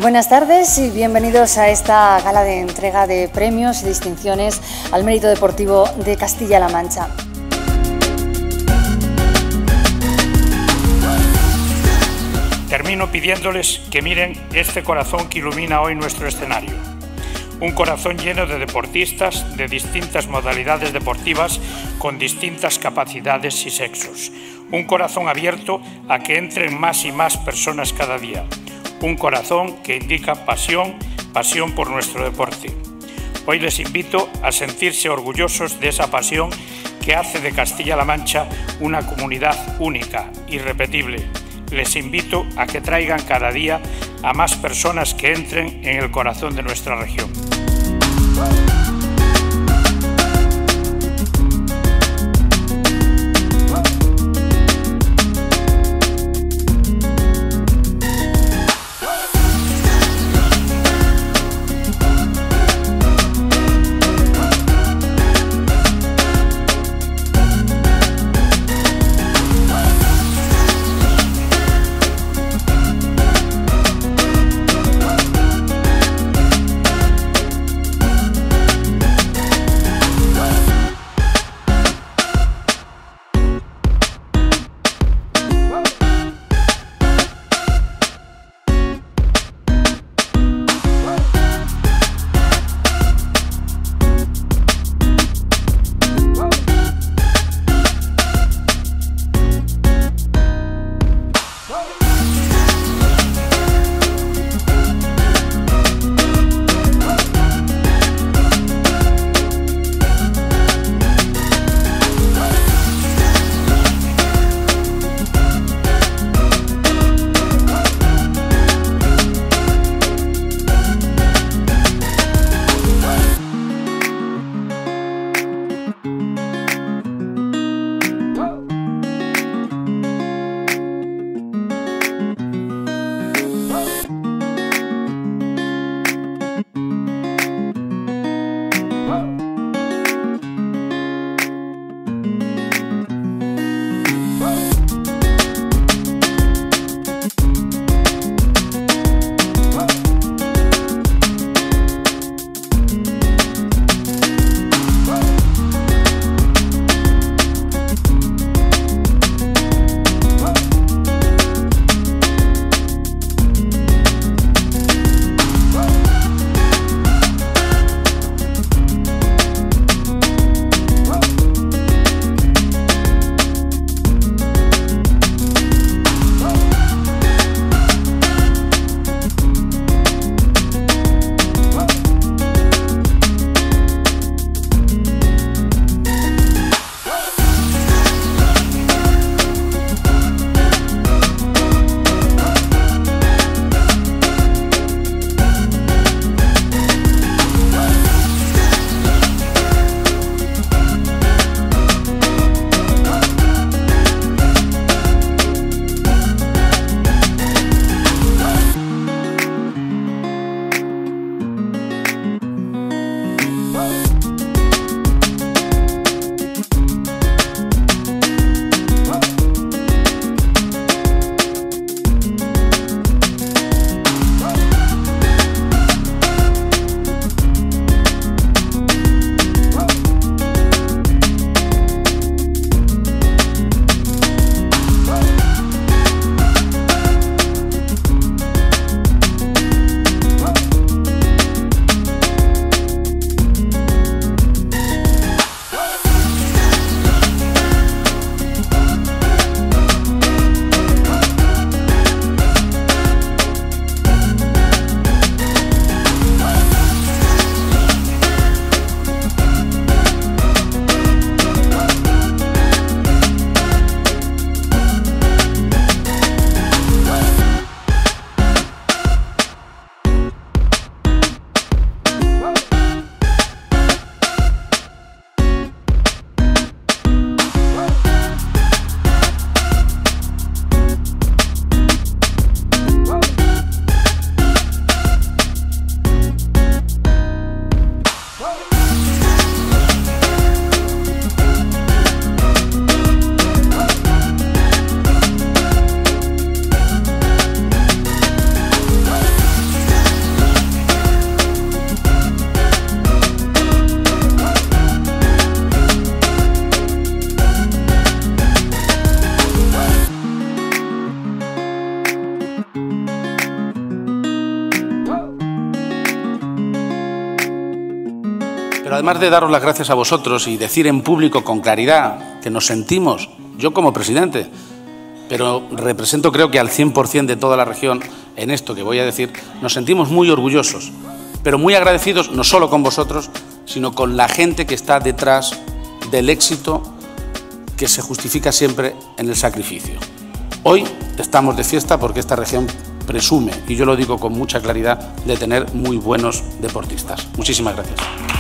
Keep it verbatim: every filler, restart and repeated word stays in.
Buenas tardes y bienvenidos a esta gala de entrega de premios y distinciones al mérito deportivo de Castilla-La Mancha. Termino pidiéndoles que miren este corazón que ilumina hoy nuestro escenario. Un corazón lleno de deportistas de distintas modalidades deportivas con distintas capacidades y sexos. Un corazón abierto a que entren más y más personas cada día. Un corazón que indica pasión, pasión por nuestro deporte. Hoy les invito a sentirse orgullosos de esa pasión que hace de Castilla-La Mancha una comunidad única, irrepetible. Les invito a que traigan cada día a más personas que entren en el corazón de nuestra región. Pero además de daros las gracias a vosotros y decir en público con claridad que nos sentimos, yo como presidente, pero represento creo que al cien por cien de toda la región en esto que voy a decir, nos sentimos muy orgullosos, pero muy agradecidos no solo con vosotros, sino con la gente que está detrás del éxito que se justifica siempre en el sacrificio. Hoy estamos de fiesta porque esta región presume, y yo lo digo con mucha claridad, de tener muy buenos deportistas. Muchísimas gracias.